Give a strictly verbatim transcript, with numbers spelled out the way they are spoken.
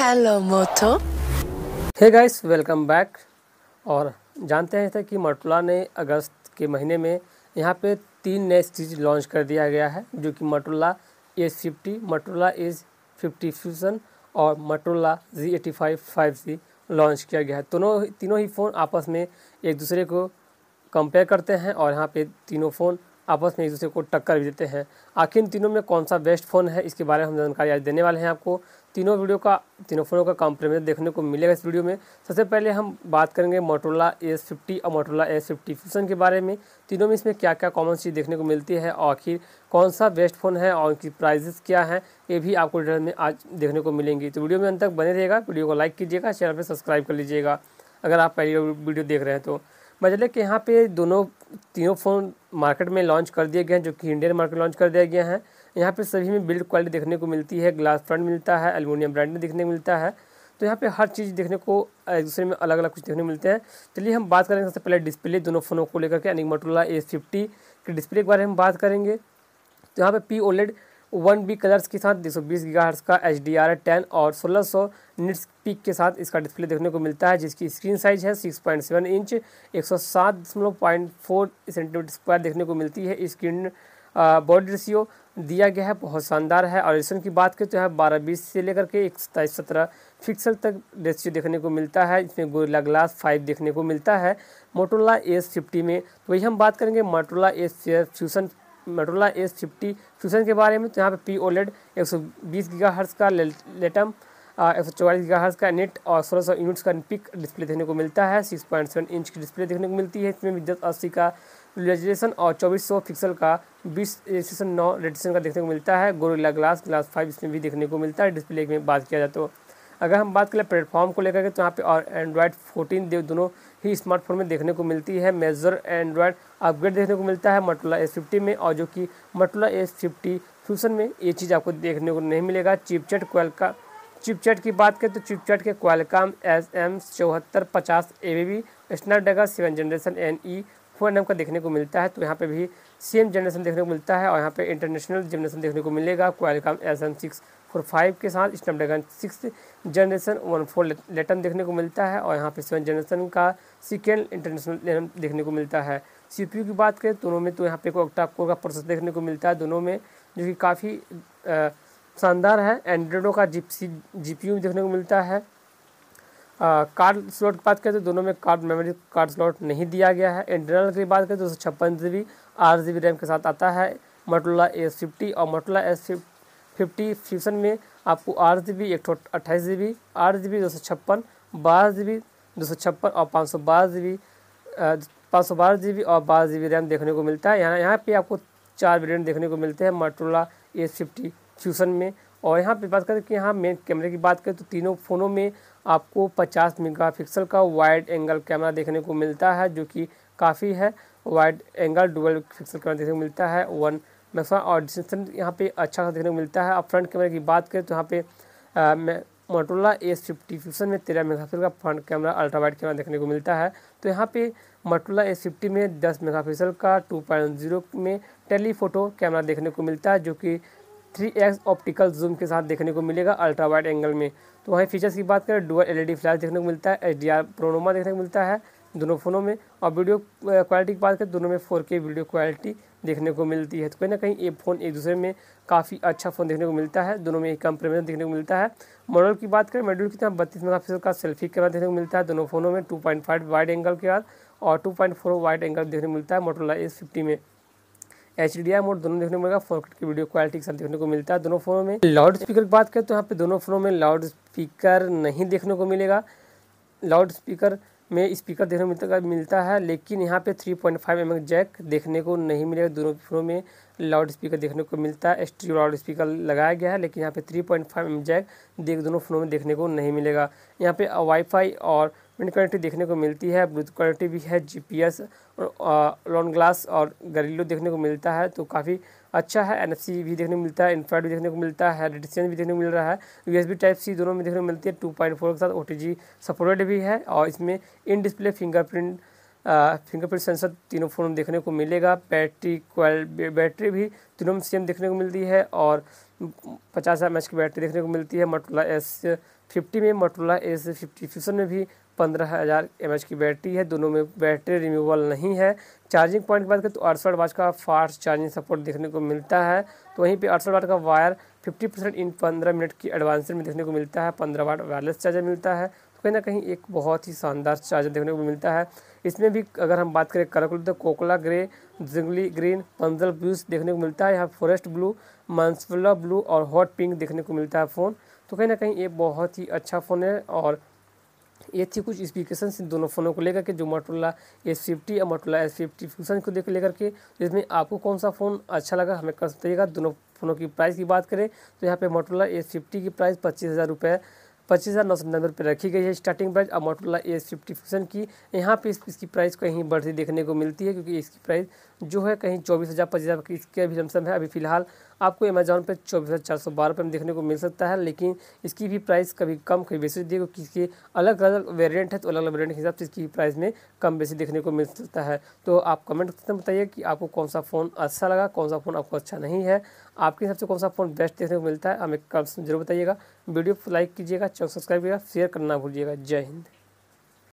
Hello Moto. Hey guys, welcome back. और जानते हैं थे कि मोटोरोला ने अगस्त के महीने में यहाँ पे तीन नए सीरीज लॉन्च कर दिया गया है, जो कि Motorola Edge fifty, Motorola Edge fifty Fusion और Motorola G eighty five five G launch किया गया है। दोनों तीनों ही फ़ोन आपस में एक दूसरे को कंपेयर करते हैं और यहाँ पे तीनों फ़ोन आपस में एक दूसरे को टक्कर भी देते हैं। आखिर इन तीनों में कौन सा बेस्ट फ़ोन है, इसके बारे में हम जानकारी आज देने वाले हैं आपको। तीनों वीडियो का तीनों फ़ोनों का कंपेरिजन देखने को मिलेगा इस वीडियो में। सबसे पहले हम बात करेंगे मोटोरोला एज फिफ्टी और मोटोरोला एज फिफ्टी फ्यूजन के बारे में। तीनों में इसमें क्या क्या कॉमन चीज़ देखने को मिलती है और आखिर कौन सा बेस्ट फ़ोन है और उनकी प्राइजेस क्या हैं, ये भी आपको डिटेल में आज देखने को मिलेंगी। तो वीडियो में अंत तक बने रहिएगा। वीडियो को लाइक कीजिएगा, चैनल पर सब्सक्राइब कर लीजिएगा अगर आप पहली वीडियो देख रहे हैं तो। मतलब कि यहाँ पे दोनों तीनों फ़ोन मार्केट में लॉन्च कर दिए गए हैं, जो कि इंडियन मार्केट लॉन्च कर दिया गया है। यहाँ पे सभी में बिल्ड क्वालिटी देखने को मिलती है, ग्लास फ्रंट मिलता है, एल्युमिनियम ब्रांड में देखने को मिलता है। तो यहाँ पे हर चीज़ देखने को एक दूसरे में अलग अलग कुछ देखने को मिलते हैं। चलिए हम बात करेंगे सबसे पहले डिस्प्ले दोनों फ़ोनों को लेकर के, यानी मोटोरोला एज फिफ्टी के डिस्प्ले के बारे में बात करेंगे। तो यहाँ पे P OLED one B colours के साथ दो सौ बीस गीगाहर्ट्ज़ का एच डी आर टेन और सोलह सौ निट्स पीक के साथ इसका डिस्प्ले देखने को मिलता है, जिसकी स्क्रीन साइज है सिक्स पॉइंट सेवन इंच, एक सौ सात दशमलव पॉइंट फोर सेंटीमीटर स्क्वायर देखने को मिलती है। स्क्रीन बॉडी रेशियो दिया गया है, बहुत शानदार है। और रेजोल्यूशन की बात करें तो यहाँ बारह बीस से लेकर के एक सत्ताईस सत्रह पिक्सल तक रेशियो देखने को मिलता है। इसमें गोरिल्ला ग्लास फाइव देखने को मिलता है मोटोरोला एज फिफ्टी में। तो वही हम बात करेंगे Motorola Edge Fusion Motorola Edge fifty Fusion के बारे में। तो यहाँ पे पी ओलेड एक सौ बीस गीगाहर्ट्ज़ का लेटम, एक सौ चौवालीस गीगाहर्ट्ज़ का नेट और सोलह सौ यूनिट्स का पिक डिस्प्ले देखने को मिलता है। सिक्स पॉइंट सेवन इंच की डिस्प्ले देखने को मिलती है। इसमें भी दस अस्सी का रेजोल्यूशन और चौबीस सौ पिक्सल का बीस रेडिएशन नौ रेडिएशन का देखने को मिलता है। गोरिल्ला ग्लास ग्लास फाइव इसमें भी देखने को मिलता है। डिस्प्ले में बात किया जाए तो अगर हम बात करें प्लेटफॉर्म को लेकर के, तो यहाँ पे और एंड्रॉयड फोर्टीन दोनों ही स्मार्टफोन में देखने को मिलती है। मेजर एंड्रॉयड अपग्रेड देखने को मिलता है मोटोरोला एज फिफ्टी में, और जो कि मोटोरोला एज फिफ्टी फ्यूजन में ये चीज़ आपको देखने को नहीं मिलेगा। चिपसेट क्वालका चिपसेट की बात करें तो चिपसेट के क्वालकॉम एस एम चौहत्तर पचास A B B Snapdragon seven generation N E four M का देखने को मिलता है। तो यहाँ पे भी सेम जनरेशन देखने को मिलता है और यहाँ पे इंटरनेशनल जनरेशन देखने को मिलेगा Qualcomm S M six four five के साथ Snapdragon six generation one four लेटन देखने को मिलता है और यहाँ पे सेवन जनरेशन का सेकेंड इंटरनेशनल देखने को मिलता है। सीपीयू की बात करें दोनों में तो यहाँ पे ऑक्टा कोर का प्रोसेसर देखने को मिलता है दोनों में, जो कि काफ़ी शानदार है। एंड्रॉइडो का जी जी पी यू देखने को मिलता है। कार्ड स्लॉट की बात करें तो दोनों में कार्ड मेमोरी कार्ड स्लॉट नहीं दिया गया है। इंटरनल की बात करें तो दो सौ छप्पन जी बी आठ जी बी रैम के साथ आता है मोटोरोला एज फिफ्टी, और मोटोरोला एज फिफ्टी फ्यूजन में आपको आठ जी बी एक सौ अट्ठाईस जी बी आठ जी बी दो सौ छप्पन बारह जी बी दो सौ छप्पन और पाँच सौ बारह जी बी पाँच सौ बारह जी बी और बारह जी बी रैम देखने को मिलता है। यहाँ यहाँ पे आपको चार वेरिएंट देखने को मिलते हैं मोटोरोला एज फिफ्टी फ्यूजन में। और यहाँ पे बात करें कि यहाँ मेन कैमरे की बात करें तो तीनों फ़ोनों में आपको पचास मेगापिक्सल का वाइड एंगल कैमरा देखने को मिलता है, जो कि काफ़ी है। Wide angle dual pixel camera देखने को मिलता है वन मैक्सिमम, और डिस्टेंस यहाँ पे अच्छा देखने को मिलता है। अब फ्रंट कैमरे की बात करें तो यहाँ पे मोटोरोला एज फिफ्टी फ्यूजन में तेरह मेगापिक्सल का front camera ultra wide camera देखने को मिलता है। तो यहाँ पे मोटोरोला एज फिफ्टी में दस मेगापिक्सल का टू पॉइंट ज़ीरो में टेलीफोटो कैमरा देखने को मिलता है, जो कि थ्री एक्स ऑप्टिकल जूम के साथ देखने को मिलेगा अल्ट्रा वाइड एंगल में। तो वहीं फीचर्स की बात करें डुअल एलईडी फ्लैश देखने को मिलता है, एच डी आर प्रोनोमा देखने को मिलता है दोनों फ़ोनों में, और वीडियो क्वालिटी की बात करें दोनों में फोर के वीडियो क्वालिटी देखने को मिलती है। तो कहीं ना कहीं ये फ़ोन एक दूसरे में काफ़ी अच्छा फ़ोन देखने को मिलता है, दोनों में एक कंपेरिजन देखने को मिलता है। मॉडल की बात करें मॉड्यूल की तरह बत्तीस मेगापिक्सल का सेल्फी कैमरा देखने को मिलता है दोनों फ़ोनों में, two point five wide angle के बाद और two point four wide angle देखने को मिलता है मोटोरोला एज फिफ्टी में। एच डी आर मोड दोनों देखने को मिलेगा, फोर के की वीडियो क्वालिटी के साथ देखने को मिलता है दोनों फ़ोनों में। लाउड स्पीकर की बात करें तो यहाँ पे दोनों फ़ोनों में लाउड स्पीकर नहीं देखने को मिलेगा। लाउड स्पीकर में स्पीकर देखने को मिलता मिलता है लेकिन यहाँ पे three point five M M jack देखने को नहीं मिलेगा। दोनों फ़ोनों में लाउड स्पीकर देखने को मिलता है, स्टीरियो लाउड स्पीकर लगाया गया है, लेकिन यहाँ पे three point five M M jack देख दोनों फ़ोनों में देखने को नहीं मिलेगा। यहाँ पे वाईफाई और विंड कनेक्टिविटी देखने को मिलती है, ब्लूटूथ कनेक्टिविटी भी है, जीपीएस और लॉन ग्लास और गरीलो देखने को मिलता है, तो काफ़ी अच्छा है। एनएफसी भी देखने को मिलता है, इन्फ्रारेड भी देखने को मिलता है, रेडिएशन भी देखने को मिल रहा है, यूएसबी टाइप सी दोनों में देखने को मिलती है। टू पॉइंट फोर के साथ ओटीजी सपोर्टेड भी है और इसमें in display fingerprint fingerprint sensor तीनों फ़ोन में देखने को मिलेगा। बैटरी क्वाल बैटरी भी तीनों में सेम देखने को मिलती है और पचास एम एच की बैटरी देखने को मिलती है मोटोरोला एस फिफ्टी में मोटोरोला एस फिफ्टी फ्यूजन में भी पंद्रह हज़ार एम एच की बैटरी है। दोनों में बैटरी रिमूवल नहीं है। चार्जिंग पॉइंट की बात करें तो अड़सठ वाट का फास्ट चार्जिंग सपोर्ट देखने को मिलता है। तो वहीं पे अड़सठ वाट का वायर फिफ्टी परसेंट इन पंद्रह मिनट की एडवांसर में देखने को मिलता है। पंद्रह वाट वायरलेस चार्जर मिलता है। तो कहीं ना कहीं एक बहुत ही शानदार चार्जर देखने को मिलता है। इसमें भी अगर हम बात करें कलर तो कोकोला ग्रे, जिंगली ग्रीन, पंजल ब्लू देखने को मिलता है। यहाँ फॉरेस्ट ब्लू, मांसफुल्ला ब्लू और हॉट पिंक देखने को मिलता है फ़ोन। तो कहीं ना कहीं ये बहुत ही अच्छा फ़ोन है। और ये थी कुछ स्पेसिफिकेशंस इन दोनों फ़ोनों को लेकर के, जो मोटोरोला एस फिफ्टी और मोटोरोला एस फिफ्टी फ्यूजन को देख लेकर के। इसमें आपको कौन सा फ़ोन अच्छा लगा हमें कर बताइएगा। दोनों फ़ोनों की प्राइस की बात करें तो यहाँ पे मोटोरोला एस फिफ्टी की प्राइस पच्चीस हज़ार रुपये पच्चीस हज़ार नौ सौ निन्यानवे रुपये रखी गई है स्टार्टिंग प्राइस। और मोटोरोला एस फिफ्टी फ्यूजन की यहाँ पे इस, इसकी प्राइस कहीं बढ़ती देखने को मिलती है, क्योंकि इसकी प्राइस जो है कहीं चौबीस हज़ार पच्चीस हज़ार की इसके अभी लमसम है। अभी फिलहाल आपको अमेजॉन पे चौबीस हज़ार चार सौ बारह रुपये में देखने को मिल सकता है, लेकिन इसकी भी प्राइस कभी कम कभी बेसी दी, क्योंकि इसके अलग अलग वेरिएंट है। तो अलग अलग वेरिएंट के हिसाब से इसकी प्राइस में कम बेसी देखने को मिल सकता है। तो आप कमेंट करके बताइए कि आपको कौन सा फ़ोन अच्छा लगा, कौन सा फ़ोन आपको अच्छा नहीं है, आपके हिसाब से कौन सा फ़ोन बेस्ट देखने को मिलता है, हमें कमेंट्स में जरूर बताइएगा। वीडियो को लाइक कीजिएगा, चैनल सब्सक्राइब कीजिएगा, शेयर करना भूलिएगा। जय हिंद।